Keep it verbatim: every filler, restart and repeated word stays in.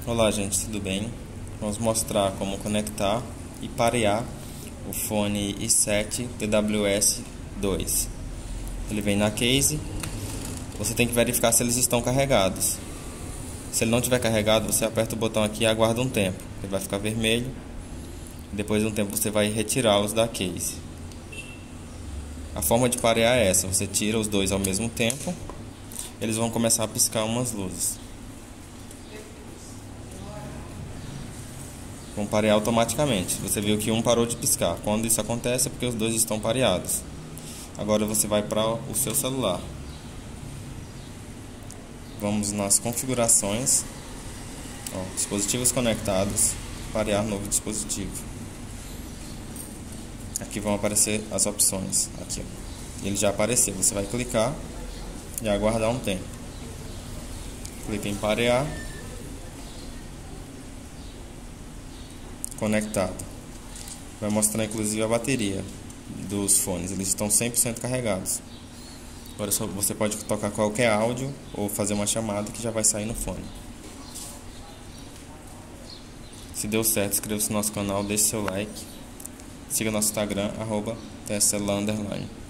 Olá gente, tudo bem? Vamos mostrar como conectar e parear o fone i sete T W S dois. Ele vem na case, você tem que verificar se eles estão carregados. Se ele não estiver carregado, você aperta o botão aqui e aguarda um tempo. Ele vai ficar vermelho, depois de um tempo você vai retirá-los da case. A forma de parear é essa, você tira os dois ao mesmo tempo, eles vão começar a piscar umas luzes. Vão parear automaticamente. Você viu que um parou de piscar. Quando isso acontece é porque os dois estão pareados. Agora você vai para o seu celular. Vamos nas configurações. Ó, dispositivos conectados. Parear novo dispositivo. Aqui vão aparecer as opções. Aqui, ó. Ele já apareceu. Você vai clicar e aguardar um tempo. Clica em parear. Conectado. Vai mostrar inclusive a bateria dos fones. Eles estão cem por cento carregados. Agora só você pode tocar qualquer áudio ou fazer uma chamada que já vai sair no fone. Se deu certo, inscreva-se no nosso canal, deixe seu like. Siga nosso Instagram, arroba T S L underline.